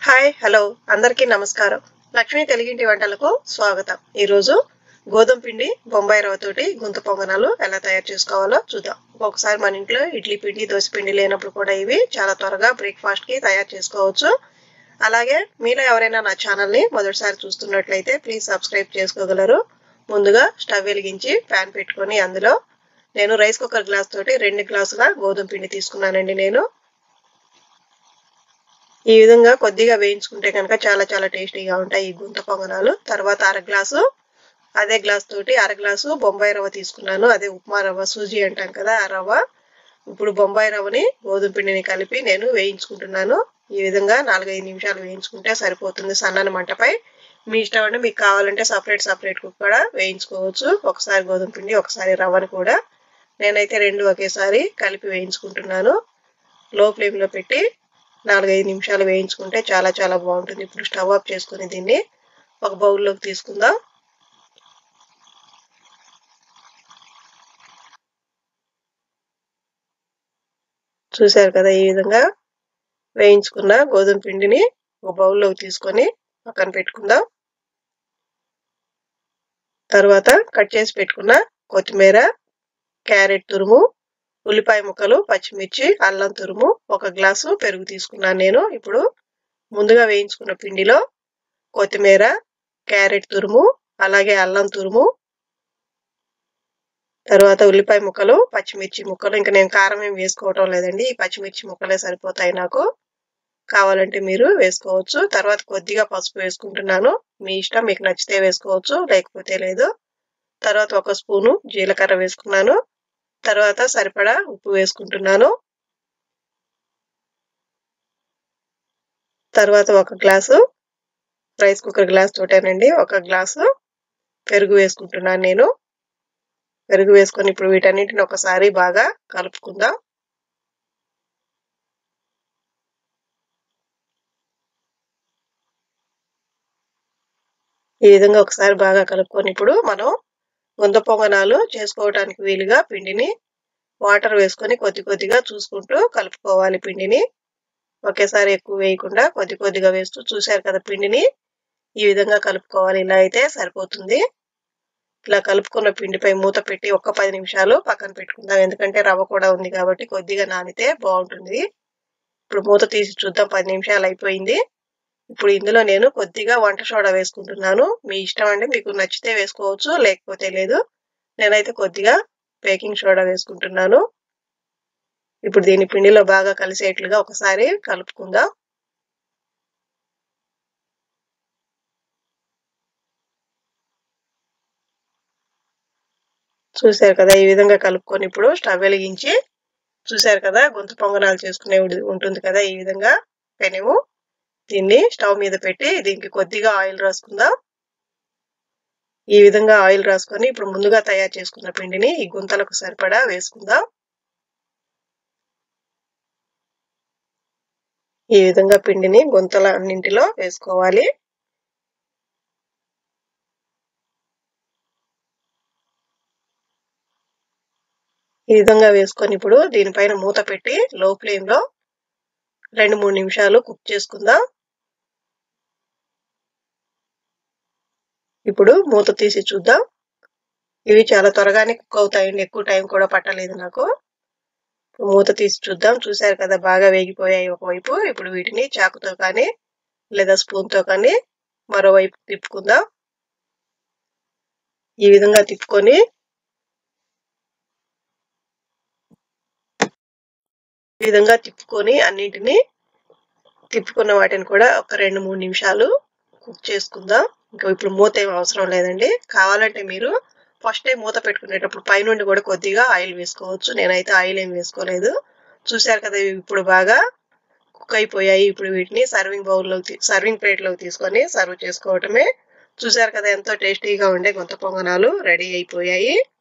Hi hello అందరికీ నమస్కారం. లక్ష్మీ తెలుగింటి వంటలకు స్వాగతం. ఈరోజు గోధుమ పిండి బొంబాయి రవ్వతోటి గుంత పొంగనాలు ఎలా తయారు చేసుకోవాలో చూద్దాం. ఒకసారి మన ఇంట్లో ఇడ్లీ పిండి దోశ పిండి లేనప్పుడు కూడా ఇవి చాలా త్వరగా బ్రేక్ఫాస్ట్ కి తయారు చేసుకోవచ్చు. అలాగే మీలో ఎవరైనా నా ఛానల్ ని మొదటిసారి చూస్తున్నట్లయితే ప్లీజ్ సబ్స్క్రైబ్ చేసుకోగలరు. ముందుగా స్టవ్ వెలిగించి ప్యాన్ పెట్టుకొని అందులో నేను రైస్ కుక్కర్ గ్లాస్ తోటి 2 గ్లాసుల గోధుమ పిండి తీసుకున్నానండి. నేను ఈ విధంగా కొద్దిగా వేయించుకుంటే కనుక చాలా టేస్టీగా ఉంటాయి ఈ గుంత పొంగనాలు. తర్వాత అదే గ్లాస్ తోటి అర గ్లాసు బొంబాయి రవ్వ తీసుకున్నాను. అదే ఉప్మా రవ్వ, సూజీ అంటాం కదా ఆ రవ్వ. ఇప్పుడు బొంబాయి రవ్వని గోధుమ పిండిని కలిపి నేను వేయించుకుంటున్నాను. ఈ విధంగా 4-5 నిమిషాలు వేయించుకుంటే సరిపోతుంది సన్నని మంటపై. మీ ఇష్టం అండి, మీకు కావాలంటే సపరేట్ కూడా వేయించుకోవచ్చు. ఒకసారి గోధుమ పిండి ఒకసారి రవ్వని కూడా. నేనైతే 2 ఒకేసారి కలిపి వేయించుకుంటున్నాను. లో ఫ్లేమ్లో పెట్టి 4-5 నిమిషాలు వేయించుకుంటే చాలా బాగుంటుంది. ఇప్పుడు స్టవ్ ఆఫ్ చేసుకుని దీన్ని ఒక బౌల్లోకి తీసుకుందాం. చూశారు కదా, ఈ విధంగా వేయించుకున్న గోధుమ పిండిని ఒక బౌల్లోకి తీసుకొని పక్కన పెట్టుకుందాం. తర్వాత కట్ చేసి పెట్టుకున్న కొత్తిమీర, క్యారెట్ తురుము, ఉల్లిపాయ ముక్కలు, పచ్చిమిర్చి, అల్లం తురుము, 1 గ్లాసు పెరుగు తీసుకున్నాను నేను. ఇప్పుడు ముందుగా వేయించుకున్న పిండిలో కొత్తిమీర, క్యారెట్ తురుము, అలాగే అల్లం తురుము, తర్వాత ఉల్లిపాయ ముక్కలు, పచ్చిమిర్చి ముక్కలు. ఇంకా నేను కారం ఏం వేసుకోవటం లేదండి, ఈ పచ్చిమిర్చి ముక్కలే సరిపోతాయి నాకు. కావాలంటే మీరు వేసుకోవచ్చు. తర్వాత కొద్దిగా పసుపు వేసుకుంటున్నాను. మీ ఇష్టం, మీకు నచ్చితే వేసుకోవచ్చు, లేకపోతే లేదు. తర్వాత 1 స్పూను జీలకర్ర వేసుకున్నాను. తర్వాత సరిపడా ఉప్పు వేసుకుంటున్నాను. తర్వాత 1 గ్లాసు రైస్ కుక్కర్ గ్లాస్ తోటేనండి 1 గ్లాసు పెరుగు వేసుకుంటున్నాను నేను. పెరుగు వేసుకొని ఇప్పుడు వీటన్నిటిని ఒకసారి బాగా కలుపుకుందాం. ఈ విధంగా ఒకసారి బాగా కలుపుకొని ఇప్పుడు మనం గుంత పొంగనాలు చేసుకోవడానికి వీలుగా పిండిని వాటర్ వేసుకొని కొద్దిగా చూసుకుంటూ కలుపుకోవాలి. పిండిని ఒకేసారి ఎక్కువ వేయకుండా కొద్దిగా వేస్తూ, చూశారు కదా పిండిని ఈ విధంగా కలుపుకోవాలి. ఇలా అయితే సరిపోతుంది. ఇలా కలుపుకున్న పిండిపై మూత పెట్టి 10 నిమిషాలు పక్కన పెట్టుకుందాం. ఎందుకంటే రవ్వ కూడా ఉంది కాబట్టి కొద్దిగా నానితే బాగుంటుంది. ఇప్పుడు మూత తీసి చూద్దాం. 10 నిమిషాలు అయిపోయింది. ఇప్పుడు ఇందులో నేను కొద్దిగా వంట సోడా వేసుకుంటున్నాను. మీ ఇష్టం అండి, మీకు నచ్చితే వేసుకోవచ్చు, లేకపోతే లేదు. నేనైతే కొద్దిగా బేకింగ్ సోడా వేసుకుంటున్నాను. ఇప్పుడు దీని పిండిలో బాగా కలిసేట్లుగా ఒకసారి కలుపుకుందాం. చూశారు కదా, ఈ విధంగా కలుపుకొని ఇప్పుడు స్టవ్ వెలిగించి, చూశారు కదా గుంత పొంగనాలు చేసుకునే ఉంటుంది కదా ఈ విధంగా పెనము. దీన్ని స్టవ్ మీద పెట్టి దీనికి కొద్దిగా ఆయిల్ రాసుకుందాం. ఈ విధంగా ఆయిల్ రాసుకొని ఇప్పుడు ముందుగా తయారు చేసుకున్న పిండిని ఈ గుంతలకు సరిపడా వేసుకుందాం. ఈ విధంగా పిండిని గుంతల అన్నింటిలో వేసుకోవాలి. ఈ విధంగా వేసుకొని ఇప్పుడు దీనిపైన మూత పెట్టి లో ఫ్లేమ్ లో 2-3 నిమిషాలు కుక్ చేసుకుందాం. ఇప్పుడు మూత తీసి చూద్దాం. ఇవి చాలా త్వరగానే కుక్ అవుతాయండి, ఎక్కువ టైం కూడా పట్టలేదు నాకు. మూత తీసి చూద్దాం. చూశారు కదా, బాగా వేగిపోయాయి ఒకవైపు. ఇప్పుడు వీటిని చాకుతో కానీ లేదా స్పూన్తో కానీ మరోవైపు తిప్పుకుందాం. ఈ విధంగా తిప్పుకొని అన్నింటినీ తిప్పుకున్న వాటిని కూడా ఒక 2-3 నిమిషాలు కుక్ చేసుకుందాం. ఇంకా ఇప్పుడు మూత ఏం అవసరం లేదండి. కావాలంటే మీరు ఫస్ట్ టైం మూత పెట్టుకునేటప్పుడు పైనుండి కూడా కొద్దిగా ఆయిల్ వేసుకోవచ్చు. నేనైతే ఆయిల్ ఏం వేసుకోలేదు. చూశారు కదా, ఇప్పుడు బాగా కుక్ అయిపోయాయి. ఇప్పుడు వీటిని సర్వింగ్ ప్లేట్లోకి తీసుకొని సర్వ్ చేసుకోవటమే. చూశారు కదా, ఎంతో టేస్టీగా ఉండే గుంత పొంగనాలు రెడీ అయిపోయాయి.